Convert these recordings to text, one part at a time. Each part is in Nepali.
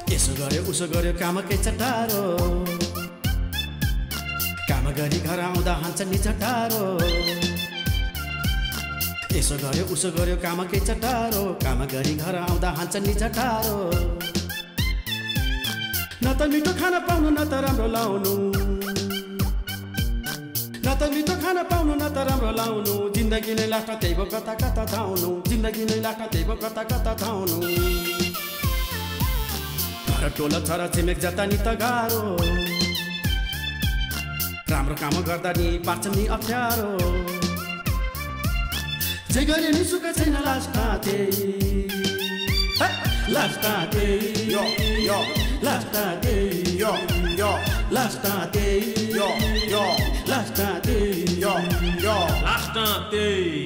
यसो गर्यो उसो गर्यो कामकै चटारो काम गरी घर आउँदा हान्छ नि चटारो यसो गर्यो उसो गर्यो कामकै चटारो काम गरी घर आउँदा हान्छ नि चटारो न त मिठो खाना पाउनु न त राम्रो लाउनु न त मिठो खाना पाउनु न त राम्रो लाउनु जिन्दगी नै लाग्छ त्यही भो कता कता धाउनु जिन्दगी नै लाग्छ त्यही भो कता कता धाउनु घर टोला छरा छिमेक जता नि त गाह्रो राम्रो काम गर्दा नि पार्छ नि अप्ठ्यारो जे गरे नि सुख छैन लास्टा त्यही लास्टा त्यही यो यो लास्टा त्यही यो यो लास्टा त्यही यो यो लास्टा त्यही यो यो लास्टा त्यही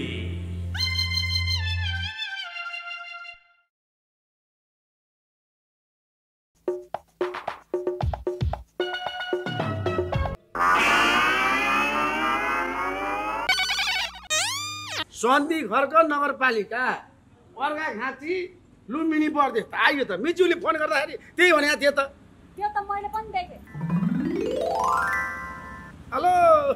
सन्धि खर्क नगरपालिका अर्घा खाँची लुम्बिनी पर्देश त आइयो त मिजुले फोन गर्दाखेरि त्यही भनेको थियो त त्यो त मैले पनि देखेँ। हेलो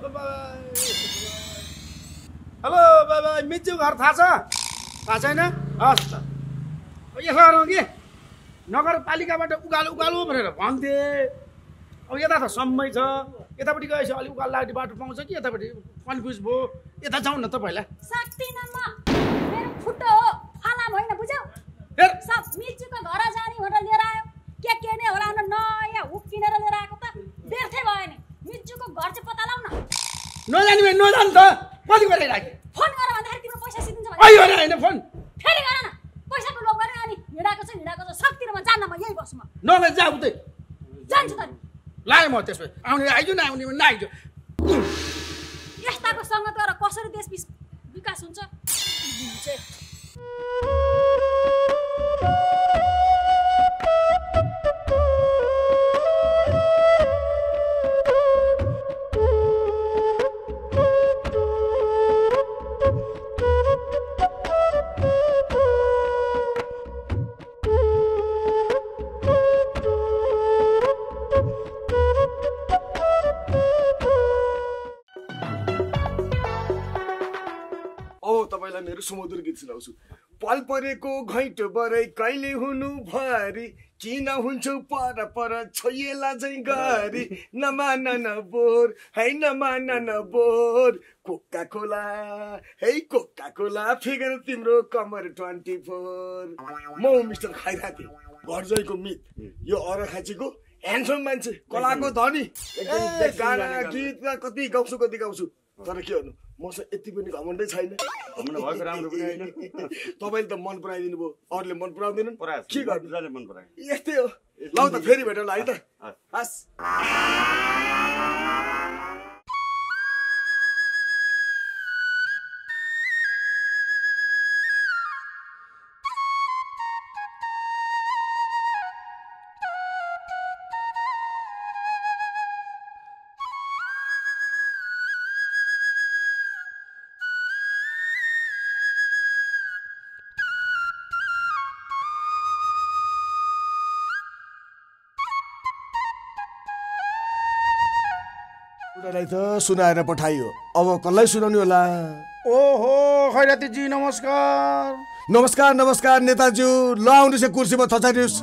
हेलो बाबा मिजु घर थाहा छैन हस् त यसो गरौँ कि नगरपालिकाबाट उकालो उकालो भनेर भन्थे अब यता त सम्मै छ यतापट्टि गएपछि अलिक उकालो लाग्ने बाटो पाउँछ कि यतापट्टि कन्फ्युज भयो यता जाउँ न त पहिला सक्दिनँ म मेरो खुट्टो हो फलाम होइन बुझ्यौ हेर सब मिजुको घर जाने भनेर लिएर आयो के नै होला न नयाँ हुक किनेर लिएर आएको त व्यर्थै भयो नि मिजुको घर चाहिँ पत्ता लाउ न नजाने भने नजानु त कति गरेर राखे फोन गर भन्दाखेरि तिम्रो पैसा सिद्धिन्छ भने अहिले भने होइन फोन फेरि गर न पैसाको लोभ गरेर अनि हिँडाएको छ सक्दिनँ म जान्न म यही बस्छु म नगए जा उतै जान्छु त नि लाएँ म त्यसपछि आउने आइजो नआउने भने नआइजो यस्ताको सङ्गत गरेर कसरी देश विकास हुन्छ मेरो सुमधुर गीत सुनाउँछु पल परेको घैँटो बरै कहिले हुनु भरि किन हुन्छौ पर पर छोइएला झै गरी नमान न बोर है नमान न बोर कोका कोला है कोका कोला फिगर तिम्रो कमर 24 म मिस्टर खैराती घरजैको मित यो अरखाँचीको ह्यान्डसम मान्छे कलाको धनी गाना गीत कति गाउँछु तर के भन्नु मसँग यति पनि घमण्डै छैन भएको राम्रो पनि होइन तपाईँले त मन पराइदिनु भयो अरूले मन पराउँदैनन् के गर्नु मन परायो यस्तै हो ल त फेरि भेटौँला है त हस् त सुनाएर पठाइयो अब कसलाई सुनाउने होला ओहो खैरातीजी नमस्कार नमस्कार नमस्कार नेताज्यू ल आउनुहोस् कुर्सीमा थचारिनुहोस्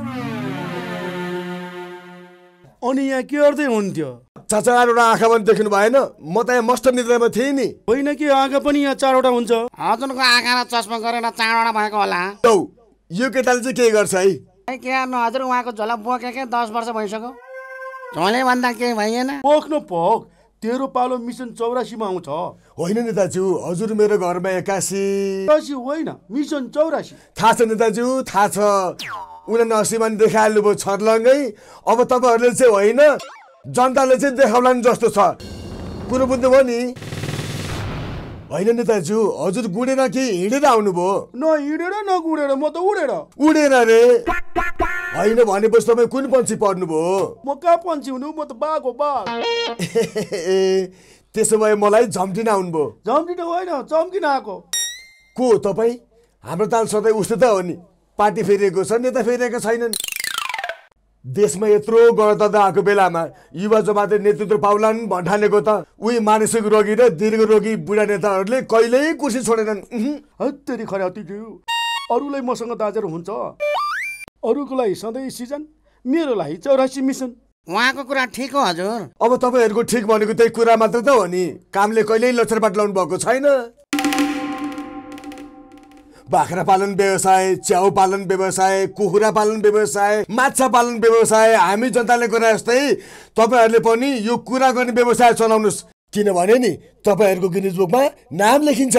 अनि यहाँ के गर्दै हुन्थ्यो चारवटा आँखा पनि देख्नु भएन म त यहाँ मस्त निद्रामा थिएँ नि होइन कि आँखा पनि यहाँ 4वटा हुन्छ हजुरको आँखा र चस्मा गरेर 4वटा भएको होला औ यो केटाले चाहिँ के गर्छ है के गर्नु हजुर उहाँको झोला बोकेकै 10 वर्ष भइसक्यो झोले भन्दा केही भइएन पोख्नु पोख तेरो पालो मिसन 84 मा आउँछ होइन नेताज्यू हजुर मेरो घरमा 81 होइन मिसन 84 थाहा छ नेताज्यू थाहा छ 79 मा देखाइहाल्नु भयो छर्लङ्गै अब तपाईँहरूले चाहिँ होइन जनताले चाहिँ देखाउला नि जस्तो छ कुरो बुझ्नुभयो नि होइन नेताज्यू हजुर गुडेर कि हिँडेर आउनुभयो न हिँडेर न गुडेर म त उडेर रे होइन भनेपछि तपाईँ कुन पन्छी पर्नुभयो म कहाँ पन्छी हुनु म त बाघ हो बाघ त्यसो भए मलाई झम्टिन आउनुभयो झम्टिन होइन चम्किन आएको को तपाईँ हाम्रो ताल सधैँ उस्तै त हो नि पार्टी फेरिएको छ नेता फेरिएका छैनन् देशमा यत्रो गणतन्त्र आएको बेलामा युवा जमातले नेतृत्व पाउलान् भन्ठानेको त उही मानसिक रोगी र दीर्घ रोगी बुढा नेताहरूले कहिल्यै कुर्सी छोडेनन्। हत्तेरी खराती दियो अरूलाई मसँग दाजेर हुन्छ, अरूको लागि सधैँ सिजन, मेरो लागि 84 मिसन। उहाँको कुरा ठिक हो हजुर। अब तपाईँहरूको ठिक भनेको त्यही कुरा मात्र त हो नि, कामले कहिल्यै लक्षरबाट लाउनु भएको छैन। बाख्रा पालन व्यवसाय, च्याउ पालन व्यवसाय, कुखुरा पालन व्यवसाय, माछा पालन व्यवसाय, हामी जनताले गरे जस्तै तपाईँहरूले पनि यो कुरा गर्ने व्यवसाय चलाउनुहोस्, किनभने नि तपाईँहरूको गिनिज बुकमा नाम लेखिन्छ।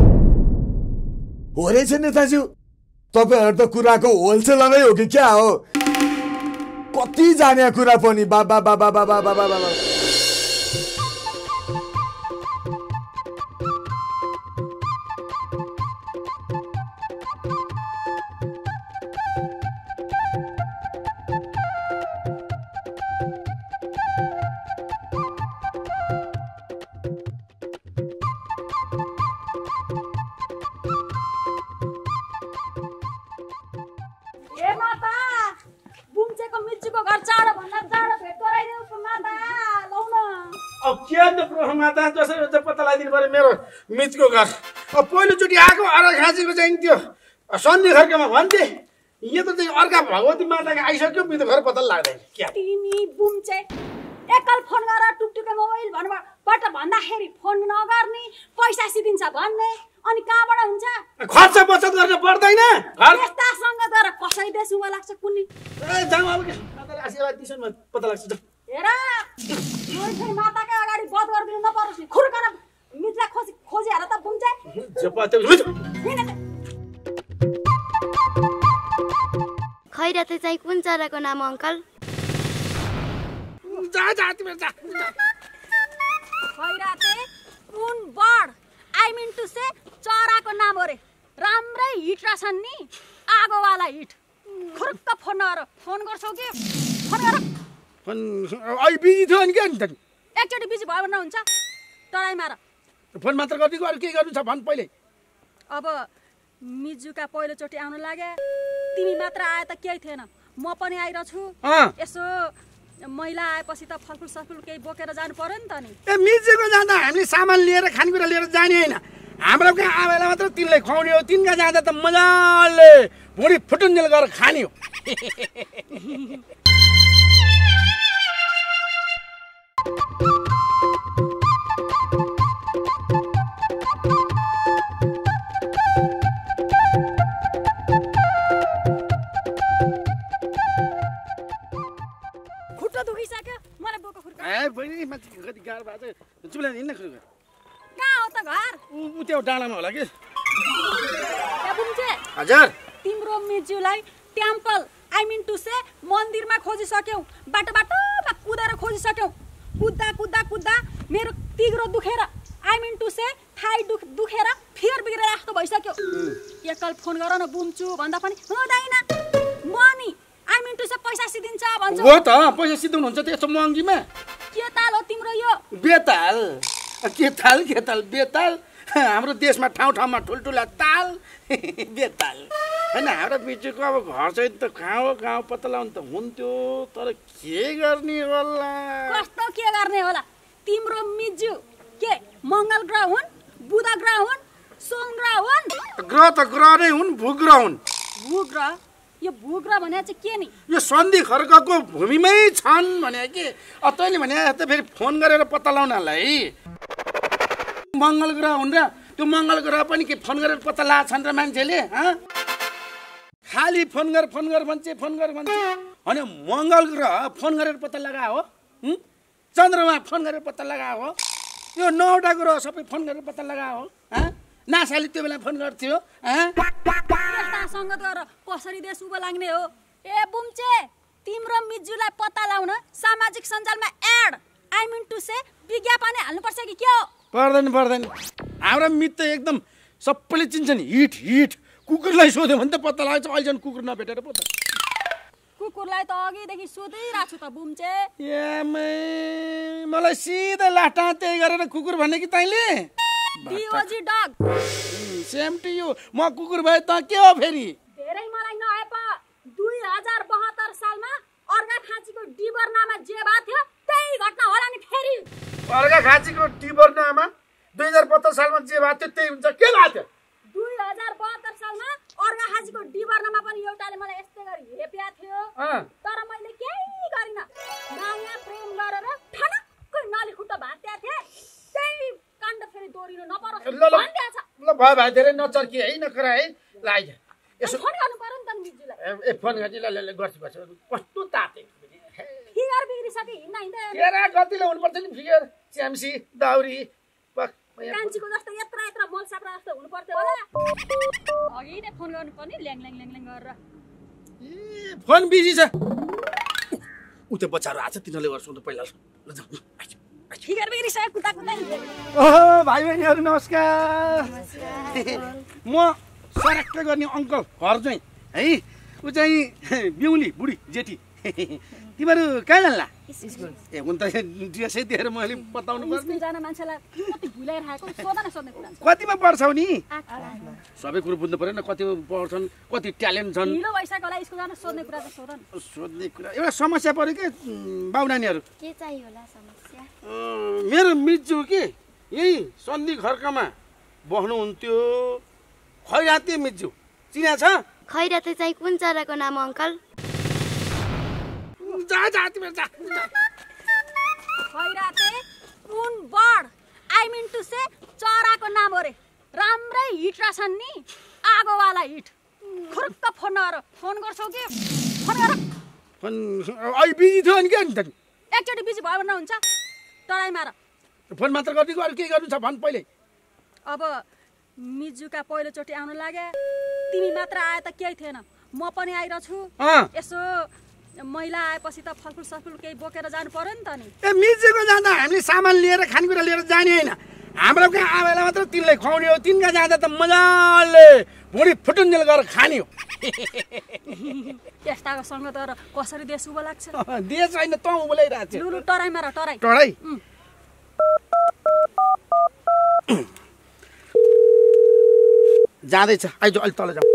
हो रहेछ नेताज्यू, तपाईँहरू त कुराको होलसेलरै हो कि क्या हो? कति जाने कुरा पनि बाबा बाबा बाबा बाबा बाबा। माता जसरी पत्ता लगाइदिनु पर्यो मेरो मितको घर। अब पहिलोचोटि आएको अरग खाँचीको चाहिँ त्यो सन्धि खर्केमा भन्थे, यो त चाहिँ अर्का भगवती माताको आइसक्यो, मितको घर पत्ता लाग्दैन। क्या तिमी बुम्चे एकल फोन गरेर टुकटुके मोबाइल भन्बाट भन्दाखेरि फोन नगर्ने, पैसा सिदिन्छ भन्ने, अनि कहाँबाट हुन्छ? खर्च बचत गर्न पर्दैन। यस्तासँग गएर कसरी बेसुमा लाग्छ कुन्नी? ए जाऊ अब के माताले आशीर्वाद दिन्छन् म पत्ता लाग्छ। हेर फेरि माताकै अगाडि बध गरिदिनु नपरोस् नि। खुर्कन मितलाई खोजी हेर त बुम्चे। खैराते चाहिँ कुन चराको नाम अङ्कल? खैराते कुन bird? I mean to say चराको नाम हो रे। राम्रै हिट रहेछन् नि, आगोवाला हिट। खुर्क फोन गर्छौ कि फोन गर। अहिले बिजी थियो अनि के अन्त? एकचोटि बिजी भयो भने हुन्छ, टराई मार। फोन मात्र गरिदिएको, अरू के गर्नु छ भन् पहिले। अब मिजुका पहिलोचोटि आउनु लाग्यो, तिमी मात्र आए त केही थिएन, म पनि आइरहेछु। यसो महिला आएपछि त फलफुल सफुल केही बोकेर जानु पर्यो नि त नि। ए मिजुको जाँदा हामीले सामान लिएर खानेकुरा लिएर जाने होइन, हाम्रो कहाँ आवेला मात्र तिनलाई खुवाउने हो। तिनका जाँदा त मजाले भुँडी फुटुन्जेल गरेर खाने हो। खुट्टा दुखिसक्यो, मलाई बोको खुर्का। ए बहिनी माथि कति गाह्रो भएको छ, चुप्ला हिँड्न खुर्का। कहाँ हो त घर? ऊ त्यो डाँडामा होला कि। ए बुम्चे, हजुर तिम्रो मिजुलाई temple I mean to say मन्दिरमा खोजिसक्यौ, बाटोमा कुदेर खोजिसक्यौ। कुद्दा मेरो तिग्रो दुखेर I mean to say thigh दुखेर फियर बिग्रेर जस्तो भइसक्यो। एकल फोन गर न बुम्छु भन्दा पनि हुँदैन। Money I mean to say पैसा सिदिन्छ भन्छ। हो त पैसा सिधाउनु हुन्छ त्यस्तो महँगीमा? के ताल हो तिम्रो यो? बेताल के ताल बेताल। हाम्रो देशमा ठाउँमा ठुल्ठुला ताल बेताल होइन। हाम्रो मिजुको अब घर चाहिँ त गाउँ पत्ता लगाउनु त हुन्थ्यो, तर के गर्ने होला? कस्तो के गर्ने होला? तिम्रो मिजु के मङ्गल ग्रह हुन्, बुध ग्रह हुन्, सोम ग्रह हुन्? ग्रह त ग्रह नै हुन्, भूग्रह हुन्। भूग्रह? यो भूग्रह भने चाहिँ के नि? यो सन्धि खर्कको भूमिमै छन् भने कि तैँले भने त फेरि फोन गरेर पत्ता लगाउनलाई मङ्गल ग्रह हुन् र त्यो मङ्गल ग्रह पनि के फोन गरेर पत्ता लगाएको छन् र मान्छेले? खालि फोन गर भन्छ अनि मङ्गल ग्रह फोन गरेर पत्ता लगा हो, चन्द्रमा फोन गरेर पत्ता लगा हो, यो 9वटा ग्रह सबै फोन गरेर पत्ता लगा हो। नासाले त्यो बेला फोन गर्थ्यो। यस्तासँग गएर कसरी देश उभो लाग्ने हो? ए बुम्चे, तिम्रो मिजुलाई पत्ता लगाउन सामाजिक सञ्जालमा ad I mean to say विज्ञापन हाल्नुपर्छ कि के हो? पर्दैन। हाम्रो मित त एकदम सबैले चिन्छन्, हिट। कुकुरलाई सोध्यो भने त पत्ता लाग्छ, अहिलेसम्म कुकुर नभेटेर पो त। कुकुरलाई त अघिदेखि सोधिरहेको छु त बुम्चे। मलाई सिधै लाटा त्यही गरेर कुकुर भने कि तैँले? D O G dog. Same to you. म कुकुर भए त के हो फेरि? धेरै मलाई नआए पो 2072 सालमा अर्घा खाँचीको टिबर्नामा 2072 सालमा जे भयो त्यही हुन्छ के भयो 2072 सालमा अर्घा खाँचीको डिबर्नमा पनि एउटाले मलाई यस्तै गरी हेप्या थियो तर मैले केही गरिन माया प्रेम गरेर ठनक्कै नाली खुट्टा भात्या थिए त्यही काण्ड फेरि दोहोरिनु नपरोस् भन्दै छ ल भयो भाइ धेरै नचर्की है नकरा है लाइ यसो फोन गर्नु पर्यो नि त मिजुलाई ए फोन गर्छु ल गर्छु कस्तो ताते फिगर बिग्रिसके हिँड्दा केरा गतिले हुनुपर्छ नि फिगर च्याम्सी दाउरी कान्छीको जस्तो यत्रा मोलसाप्रा जस्तो हुनु पर्थ्यो होला अघि नै फोन गर्नु पर्ने ल्याङ गरेर ए फोन बिजी छ उते बच्चाहरु आछ तिनीले गर्छौं त पहिला ल जाऊ फिगर बिग्रिसके कुदा ओहो भाइ बहिनीहरु नमस्कार म सरक्क गर्ने अंकल घर चाहिँ है उ चाहिँ बिउली बुढी जेठी तिमीहरु कहाँ जान्ला ए हुन त ड्रेसै देखेर मैले बताउनु पर्छ जान मान्छेलाई कति भुलाइरहेको सोध्ने कुरा कतिमा पढ्छौ नि सबै कुरो बुझ्नु पर्यो न कति पढ्छन् कति ट्यालेन्ट छन् ढिलो भइसक्योला स्कुल जान सोध्ने कुरा त सोधन सोध्ने कुरा एउटा समस्या पर्यो के बाउ नानीहरु के चाहियो होला समस्या मेरो मिजु के यही सन्धि खर्कमा बस्नुहुन्थ्यो खैराते मिजु चिना छ खैराते चाहिँ कुन चराको नाम अंकल जा तिम्रो जा खैराते कुन bird I mean to say चराको नाम हो रे राम्रै हिट रहेछन् नि आगोवाला हिट खुरुक्क फोन नगर फोन गर्छौ कि फोन गर फोन अहिले बिजी थियो नि के एकचोटि बिजी भयो भने हुन्छ टराइ मार फोन मात्र गर्दै अरु के गर्नु छ भन् पहिले अब मिजुका पहिलोचोटि आउन लागे तिमी मात्र आए त केही थिएन म पनि आइरछु यसो महिला आएपछि त फलफुल सफुल केही बोकेर जानु पर्यो नि त नि ए मिजुको जाँदा हामीले सामान लिएर खानेकुरा लिएर जाने हैन हाम्रो कहाँ आवेला मात्र तिनलाई खुवाउने हो तिनका जाँदा त मजाले भुँडी फुटुन्जेल गरेर खाने हो यस्तासँग त कसरी देश उभो लाग्छ देश हैन त उभो ल्याइरहेछ लुलु टराइ मार टराइ टराइ जाँदैछ आइज अलि तल जाऊ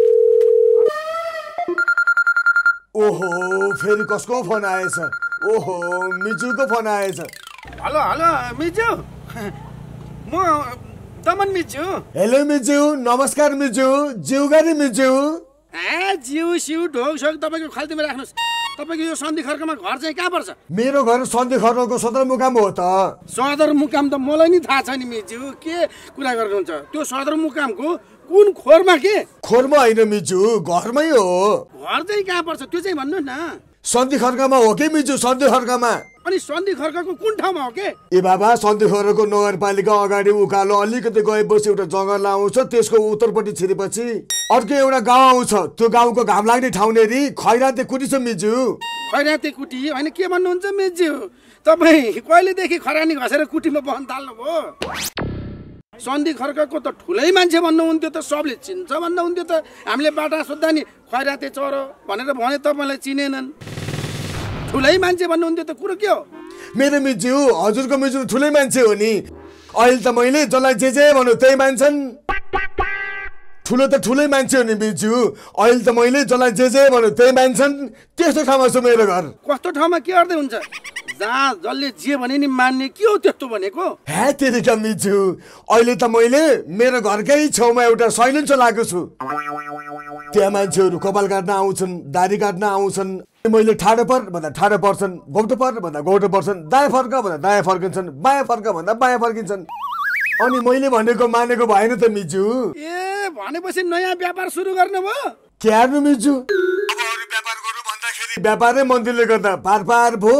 ओहो फेरि कसको फोन आएछ ओहो मिजुको फोन आएछ हेलो हेलो मिजु म दमन मिजु हेलो मिजु नमस्कार मिजु जिउगारी मिजु ए जिउ सिउ ढोक सोक तपाईको खाल्तीमा राख्नुस् तपाईको यो सन्धि खर्कमा घर चाहिँ कहाँ पर्छ मेरो घर सन्धि खर्कको सदरमुकाम हो त सदरमुकाम त मलाई नि थाहा छ नि मिजु के कुरा गर्नुहुन्छ त्यो सदरमुकामको कुन खोरमा के खोरमा हैन मिजु घरमै हो घर चाहिँ कहाँ पर्छ त्यो चाहिँ भन्नु न सन्धि खर्कमा हो के मिजु सन्धि खर्कमा अनि सन्धि खर्कको कुन ठाउँमा हो के ए बाबा सन्धि खर्कको नगरपालिका अगाडि उकालो अलिकति गएपछि एउटा जंगल आउँछ त्यसको उत्तरपट्टि छिरेपछि अर्को एउटा गाउँ आउँछ त्यो गाउँको घाम लाग्ने ठाउँ नेरी खैराते कुटी छ मिजु खैराते कुटी हैन के भन्नुहुन्छ मिजु तपाई कहिलेदेखि खरानी घसेर कुटीमा बहन थाल्नु भो सन्धि खर्कको त ठुलै मान्छे भन्नुहुन्थ्यो त सबले चिन्छ भन्नुहुन्थ्यो त हामीले बाटा सोद्धा नि खैराते चरो भनेर भने तपाईलाई चिनेनन् ठुलै मान्छे भन्नुहुन्थ्यो त कुरो के हो मेरो मिजु हजुरको मिजु ठुलै मान्छे हो नि अहिले त मैले जसलाई जे भन्नु त्यही मान्छन् ठुलो त ठुलै मान्छे हो नि मिजु अहिले त मैले जसलाई जे भन्नु त्यही मान्छन् त्यस्तो ठाउँमा छ मेरो घर कस्तो ठाउँमा के गर्दै हुन्छ जहाँ जसले जे भने नि मान्ने के हो त्यस्तो भनेको हे तेरिका मिजु अहिले त मैले मेरो घरकै छेउमा एउटा सैलुन चलाएको छु त्यहाँ मान्छेहरू कपाल काट्न आउँछन् दाढी काट्न आउँछन् मैले ठाडो पर भन्दा ठाडो पर्छन् गौटो पर भन्दा गौटो पर्छन् दायाँ फर्क भन्दा दायाँ फर्किन्छन् बायाँ फर्क भन्दा बायाँ फर्किन्छन् अनि मैले भनेको मानेको भएन त मिजु ए भनेपछि नयाँ व्यापार सुरु गर्नुभयो के हार्नु मिजु अब अरु व्यापार गर्नु भन्दाखेरि व्यापारै मन्त्रीले गर्दा पार भो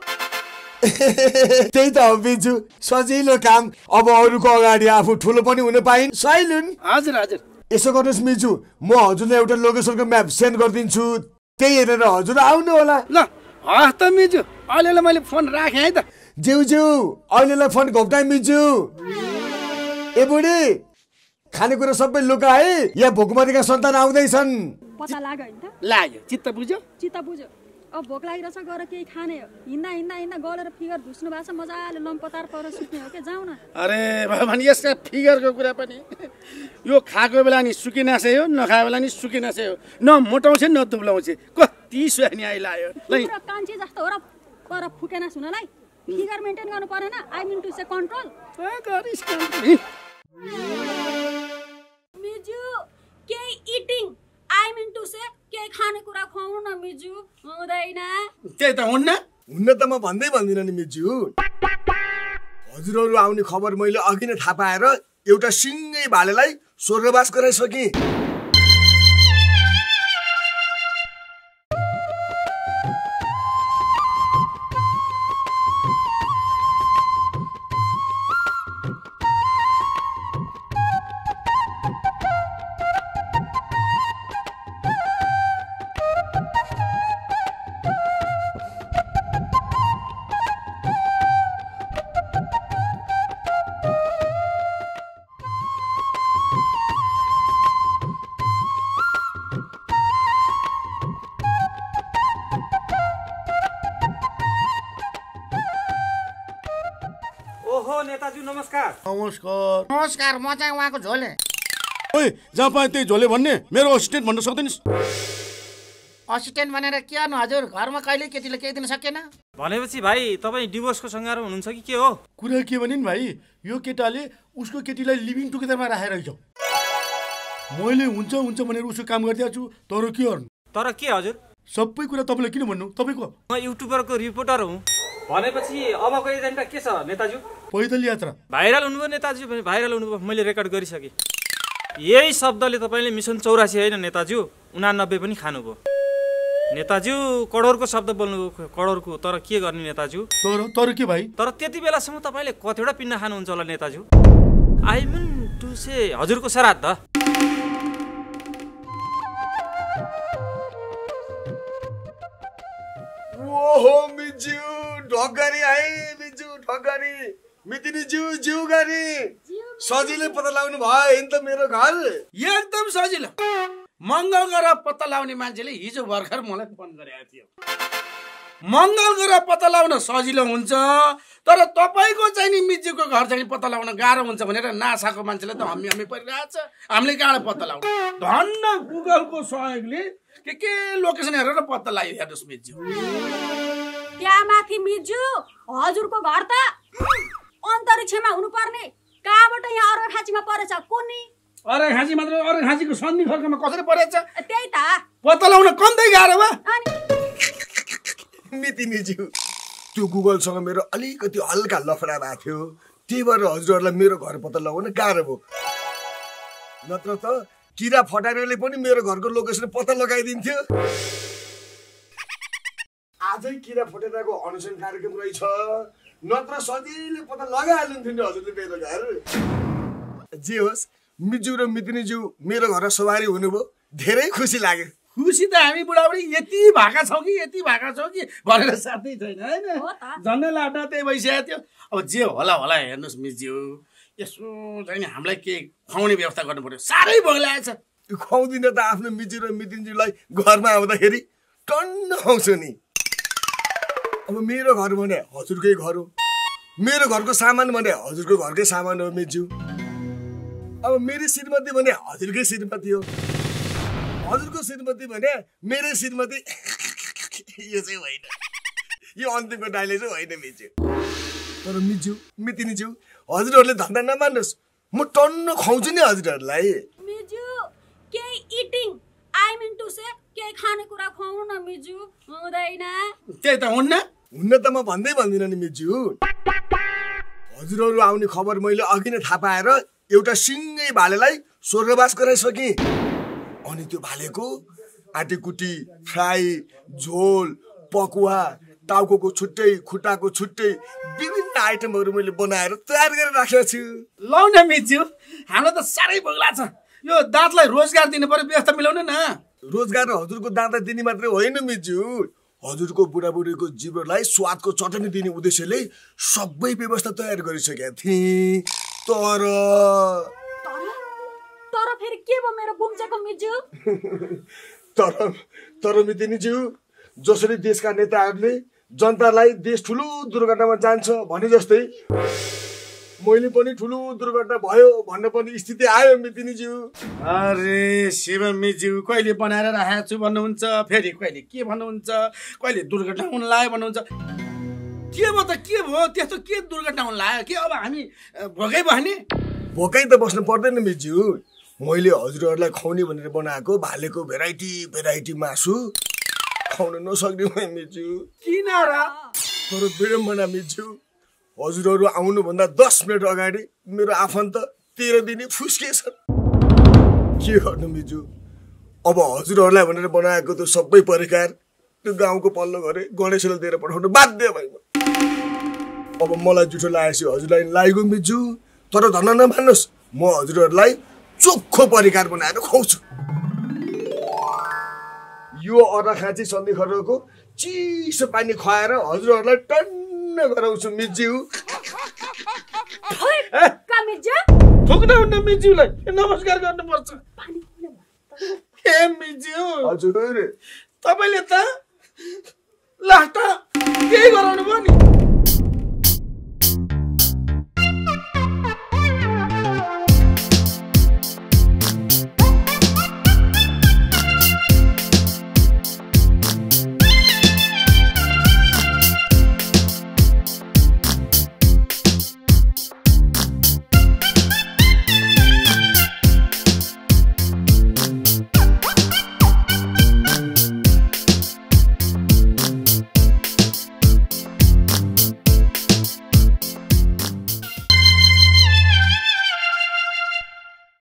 त्यही त हो मिजु सजिलो काम अब अरूको अगाडि आफू ठुलो पनि हुन पाइन् सैलुन हजुर हजुर यसो गर्नुहोस् मिजु म हजुरलाई एउटा लोकेसनको म्याप सेन्ड गरिदिन्छु त्यही हेरेर हजुर आउनु होला ल हस् त मिजु अहिले मैले फोन राखेँ है त ज्यू अहिलेलाई फोन घोप्टाइ मिजु ए बुढी खानेकुरा सबै लुकाए यहाँ भोकमरीका सन्तान आउँदैछन् पत्ता लाग्यो हैन त लाग्यो चित्त बुझ्यो अब भोक लागिरहेछ गएर केही खाने हो हिँड्दा गलेर फिगर धुस्नु भएको छ मजाले लम्पतार परेर सुत्ने हो के जाऊ न अरे भगवान यसका फिगरको कुरा पनि यो खाएको बेला नि सुकिनासे हो नखाएको बेला नि सुकिनासे हो न मोटाउँछ न दुब्लाउँछ कति सुहानी आइलायो तिम्रो कान्छी जस्तो हो र पर फुकेना सुनलाई फिगर मेन्टेन गर्नु परेन I mean to say control मिजु केही eating I mean to say केही खानेकुरा खुवाउनु न मिजु हुँदैन त्यही त हुन्न त म भन्दिनँ नि मिजु हजुरहरू आउने खबर मैले अघि नै थाहा पाएर एउटा सिङ्गै भालेलाई स्वर्गवास गराइसकेँ ओहो नेताजी नमस्कार नमस्कार म चाहिँ उहाँको झोले ओइ जहाँ पाए त्यही झोले भन्ने मेरो असिस्टेन्ट भन्न सक्दैनस् असिस्टेन्ट भनेर के गर्नु हजुर घरमा कहिले केटीले केही दिन सकेन भनेपछि भाइ तपाईँ डिभोर्सको सङ्घारमा हुनुहुन्छ कि के हो कुरा के भनिन् भाइ यो केटाले उसको केटीलाई लिभिङ टुगेदरमा राखेर आइज मैले हुन्छ हुन्छ भनेर उसको काम गरिदिएको छु तर के गर्नु तर के हजुर सबै कुरा तपाईँलाई किन भन्नु तपाईँको म युट्युबरको रिपोर्टर हुँ भनेपछि अबको एजेन्डा के छ नेताजी पैदल यात्रा भाइरल हुनुभयो नेताजी भाइरल हुनुभयो मैले रेकर्ड गरिसकेँ यही शब्दले तपाईँले मिसन 84 होइन नेताजी 89 पनि खानुभयो नेताजी करोडको शब्द बोल्नुभयो करोडको तर के गर्ने नेताजी तर के भाइ तर त्यति बेलासम्म तपाईँले कतिवटा पिण्ड खानुहुन्छ होला नेताजी आई मिन टु से हजुरको श्राद्ध ओहो मिजु ढोगरी आए मिजु ढोगरी मितिनी जिउ गरी सजिलै पत्ता लगाउनु भयो नि त मेरो घर एकदम सजिलो मङ्गल ग्रह पत्ता लगाउने मान्छेले हिजो भर्खर मलाई फोन गरेको थियो मङ्गल ग्रह पत्ता लगाउन सजिलो हुन्छ तर तपाईँको चाहिँ नि मिजुको घर चाहिँ पत्ता लगाउन गाह्रो हुन्छ भनेर नासाको मान्छेले त हामी परिरहेछ हामीले कहाँबाट पत्ता लगाउनु धन्न गुगलको सहयोगले के लोकेसन हेरेर पत्ता लगाइदिनुहोस् मिजु त्यहाँ माथि मिजु हजुरको घर त अन्तरिक्षमा हुनुपर्ने कहाँबाट यहाँ अर्घाखाँचीमा परेछ कुनी अर्घाखाँची मात्र अर्घाखाँचीको सन्धि खर्कमा कसरी परेछ त्यही त पत्ता लगाउन कम्दै गाह्रो भयो मितिनीज्यू त्यो गुगलसँग मेरो अलिकति हल्का लफडा भएको थियो त्यही भएर हजुरहरूलाई मेरो घर पत्ता लगाउन गाह्रो भयो नत्र त किरा फटारेले पनि मेरो घरको लोकेसन पत्ता लगाइदिन्थ्यो आजै किरा फटेराको अनुसन कार्यक्रम रहेछ नत्र सजिलै पत्ता लगाइहाल्नुहुन्थ्यो नि हजुरले मेरो घर जे होस् मिजु र मितिनीज्यू मेरो घर सवारी हुनुभयो धेरै खुसी लाग्यो खुसी त हामी बुढाबुढी यति भएका छौँ कि भनेर साथै छैन होइन झन्डै लाटा त्यही भइसकेको थियो अब जे होला हेर्नुहोस् मिज्यू यसो चाहिँ नि हामीलाई के खुवाउने व्यवस्था गर्नु पर्यो साह्रै भोग्लाएछ खुवाउँदिन त आफ्नो मिजु र मितिनीज्यूलाई घरमा आउँदाखेरि टन्न आउँछु नि अब मेरो घर भने हजुरकै घर हो मेरो घरको सामान भने हजुरको घरकै सामान हो मिज्यू अब मेरो श्रीमती भने हजुरकै श्रीमती हो हजुरको श्रीमती भने मेरो श्रीमती यो चाहिँ होइन यो अन्तिमको डाइले चाहिँ होइन मिज्यू तर मिज्यू मितिनीज्यू हजुरहरूले धन्दा नमान्नुहोस् म टन्न खुवाउँछु नि हजुरहरूलाई मिजु केही eating I mean to say केही खानेकुरा खुवाउनु न मिजु हुँदैन त्यही त हुन्न त म भन्दिनँ नि मिज्यू हजुरहरू आउने खबर मैले अघि नै थाहा पाएर एउटा सिङ्गै भालेलाई स्वर्गवास गराइसकेँ अनि त्यो भालेको आँटीकुटी फ्राई झोल पकुवा टाउको छुट्टै खुट्टाको छुट्टै विभिन्न आइटमहरू मैले बनाएर तयार गरेर राखेको छु लौ न मिज्यू हामीलाई त साह्रै भोग्ला छ यो दाँतलाई रोजगार दिनु पर्यो व्यवस्था मिलाउनु न रोजगार हजुरको दाँत दिने मात्रै होइन मिज्यू हजुरको बुढाबुढीको जीवनलाई स्वादको चटनी दिने उद्देश्यले सबै व्यवस्था तयार गरिसकेका थिएँ तर फेरि के भयो मेरो गुम्चेको मिज्यू तर मितिनीज्यू जसरी देशका नेताहरूले जनतालाई देश ठुलो दुर्घटनामा जान्छ भने जस्तै मैले पनि ठुलो दुर्घटना भयो भन्ने पनि स्थिति आयो मितिनीज्यू अरे शिव मिज्यू कहिले बनाएर राखेको छु भन्नुहुन्छ फेरि कहिले के भन्नुहुन्छ कहिले दुर्घटना हुन लाग्यो भन्नुहुन्छ के भयो त के भयो त्यस्तो के दुर्घटना हुन लाग्यो के अब हामी भोकै बस्ने भोकै त बस्नु पर्दैन मिज्यू मैले हजुरहरूलाई खुवाउने भनेर बनाएको भालेको भेराइटी मासु खुवाउन नसक्ने भएँ मिज्यू किन र तर विडम्बना मिज्यू हजुरहरू आउनुभन्दा 10 मिनट अगाडि मेरो आफन्त 13 दिने फुस्केछन् के गर्नु मिज्यू अब हजुरहरूलाई भनेर बनाएको त सबै परिकार त्यो गाउँको पल्लो घरे गणेशले दिएर पठाउन बाध्य भएँ अब मलाई जुठो लागेपछि हजुरलाई लागेको मिज्यू तर धन्न नमान्नुहोस् म हजुरहरूलाई चोखो परिकार बनाएर खुवाउँछु यो अर्घाखाँची सन्धिखरको चिसो पानी खुवाएर हजुरहरूलाई टन्न गराउँछु मिज्यू ठोक्न हुन्न मिज्यूलाई नमस्कार गर्नुपर्छ हे मिज्यू हजुर तपाईँले त लास्ट के गराउनु भयो नि